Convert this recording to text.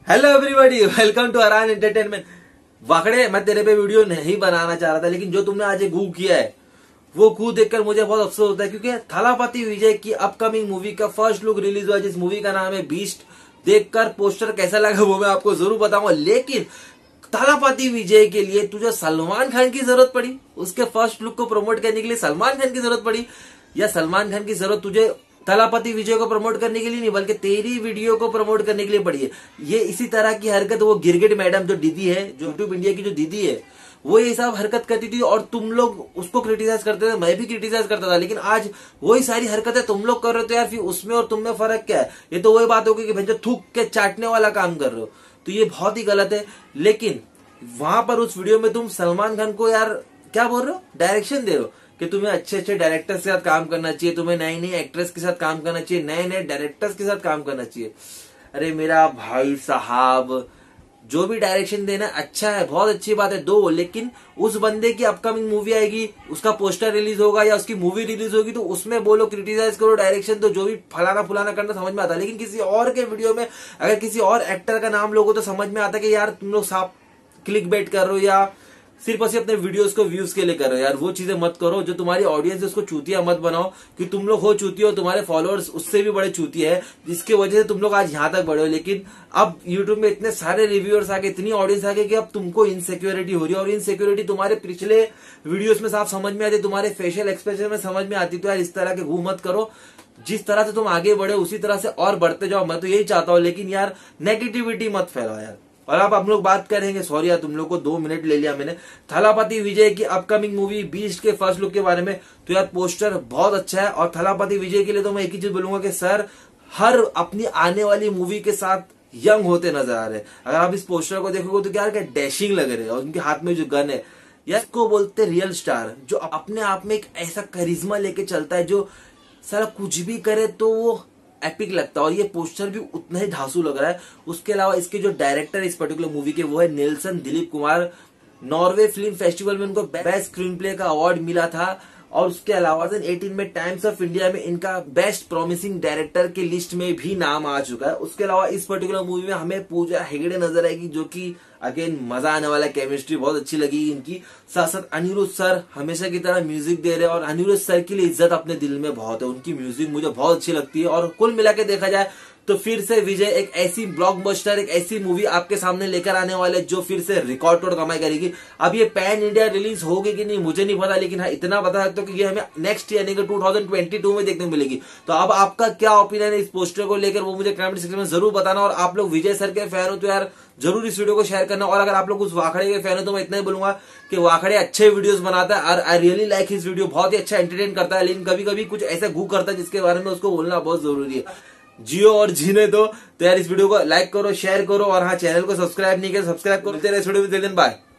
Hello everybody, welcome to Aran entertainment. वाकड़े मैं तेरे पे वीडियो नहीं बनाना चाह रहा था, लेकिन जो तुमने आज गू किया है वो गू देखकर मुझे बहुत अफसोस होता है, क्योंकि थलापति विजय की अपकमिंग मूवी का फर्स्ट लुक रिलीज हुआ, जिस मूवी का नाम है बीस्ट। देखकर पोस्टर कैसा लगा वो मैं आपको जरूर बताऊंगा, लेकिन थलापति विजय के लिए तुझे सलमान खान की जरूरत पड़ी, उसके फर्स्ट लुक को प्रमोट करने के लिए सलमान खान की जरूरत पड़ी, या सलमान खान की जरूरत तुझे थलापति विजय को प्रमोट करने के लिए नहीं बल्कि तेरी वीडियो को प्रमोट करने के लिए पड़ी है। ये इसी तरह की हरकत वो गिरगिट मैडम जो दीदी है, जो यूट्यूब इंडिया की जो दीदी है, वो ये सब हरकत करती थी और तुम लोग उसको क्रिटिसाइज करते थे, मैं भी क्रिटिसाइज करता था, लेकिन आज वही सारी हरकतें तुम लोग कर रहे हो, तो यार फिर उसमें और तुम में फर्क क्या है? ये तो वही बात होगी कि भैया थूक के चाटने वाला काम कर रहे हो, तो ये बहुत ही गलत है। लेकिन वहां पर उस वीडियो में तुम सलमान खान को यार क्या बोल रहे हो, डायरेक्शन दे रहे हो कि तुम्हें अच्छे अच्छे डायरेक्टर्स के साथ काम करना चाहिए, तुम्हें नई नई एक्ट्रेस के साथ काम करना चाहिए, नए नए डायरेक्टर्स के साथ काम करना चाहिए। अरे मेरा भाई साहब, जो भी डायरेक्शन देना अच्छा है, बहुत अच्छी बात है, दो, लेकिन उस बंदे की अपकमिंग मूवी आएगी, उसका पोस्टर रिलीज होगा या उसकी मूवी रिलीज होगी, तो उसमें बोलो, क्रिटिसाइज करो, डायरेक्शन तो जो भी फलाना फुलाना करना समझ में आता है। लेकिन किसी और के वीडियो में अगर किसी और एक्टर का नाम लोगो तो समझ में आता है कि यार तुम लोग साफ क्लिक बेट कर रहे हो या सिर्फ और सिर्फ अपने वीडियोस को व्यूज के लिए कर रहे हो। यार वो चीजें मत करो, जो तुम्हारी ऑडियंस है उसको चूतिया मत बनाओ, कि तुम लोग हो चूतिया और तुम्हारे फॉलोअर्स उससे भी बड़े चूतिया है, जिसकी वजह से तुम लोग आज यहाँ तक बढ़े हो। लेकिन अब यूट्यूब में इतने सारे रिव्यूअर्स आ गए, इतनी ऑडियंस आ गई कि अब तुमको इनसिक्योरिटी हो रही है, और इनसिक्योरिटी तुम्हारे पिछले वीडियोस में साफ समझ में आती, तुम्हारे फेशियल एक्सप्रेशन में समझ में आती। तो यार इस तरह के घू मत करो, जिस तरह से तुम आगे बढ़े उसी तरह से और बढ़ते जाओ, मैं तो यही चाहता हूँ। लेकिन यार नेगेटिविटी मत फैलाओ यार। और अब हम लोग बात करेंगे, सॉरी यार तुम लोग को 2 मिनट ले लिया मैंने, थलापति विजय की अपकमिंग मूवी बीस्ट के फर्स्ट लुक के बारे में। तो यार पोस्टर बहुत अच्छा है, और थलापति विजय के लिए तो मैं एक ही चीज बोलूंगा कि सर हर अपनी आने वाली मूवी के साथ यंग होते नजर आ रहे हैं। अगर आप इस पोस्टर को देखोगे तो यार क्या डैशिंग लग रहे हैं, और उनके हाथ में जो गन है, यार को बोलते रियल स्टार, जो अपने आप में एक ऐसा करिश्मा लेके चलता है, जो सारा कुछ भी करे तो वो एपिक लगता है। और ये पोस्टर भी उतना ही धांसू लग रहा है। उसके अलावा इसके जो डायरेक्टर इस पर्टिकुलर मूवी के वो है Nelson Dilip Kumar. Norway film festival में उनको बेस्ट स्क्रीन प्ले का अवार्ड मिला था, और उसके अलावा 2018 में टाइम्स ऑफ इंडिया में इनका बेस्ट प्रॉमिसिंग डायरेक्टर की लिस्ट में भी नाम आ चुका है। उसके अलावा इस पर्टिकुलर मूवी में हमें पूजा हेगड़े नजर आएगी, जो कि अगेन मजा आने वाला, केमिस्ट्री बहुत अच्छी लगी इनकी। साथ साथ अनिरुद्ध सर हमेशा की तरह म्यूजिक दे रहे हैं, और अनिरुद्ध सर की लिए इज्जत अपने दिल में बहुत है, उनकी म्यूजिक मुझे बहुत अच्छी लगती है। और कुल मिला के देखा जाए तो फिर से विजय एक ऐसी ब्लॉकबस्टर, एक ऐसी मूवी आपके सामने लेकर आने वाले जो फिर से रिकॉर्ड तोड़ कमाई करेगी। अब ये पैन इंडिया रिलीज होगी कि नहीं मुझे नहीं पता, लेकिन हाँ इतना बता सकता हूँ कि ये हमें नेक्स्ट ईयर यानी कि 2022 में देखने को मिलेगी। तो अब आपका क्या ओपिनियन है इस पोस्टर को लेकर, वो मुझे कमेंट सेक्शन में जरूर बताना। और आप लोग विजय सर के फैन हो तो यार जरूर इस वीडियो को शेयर करना। और अगर आप लोग उस वाखड़े के फैन हो तो मैं इतना ही बोलूंगा कि वाखड़े अच्छे वीडियोस बनाता है, और I really like his video, बहुत ही अच्छा एंटरटेन करता है, लेकिन कभी कभी कुछ ऐसा गू करता है जिसके बारे में उसको बोलना बहुत जरूरी है। जियो और जीने दो। तो यार इस वीडियो को लाइक करो, शेयर करो, और हाँ चैनल को सब्सक्राइब नहीं किया सब्सक्राइब करो। तेरे इस वीडियो में बाय।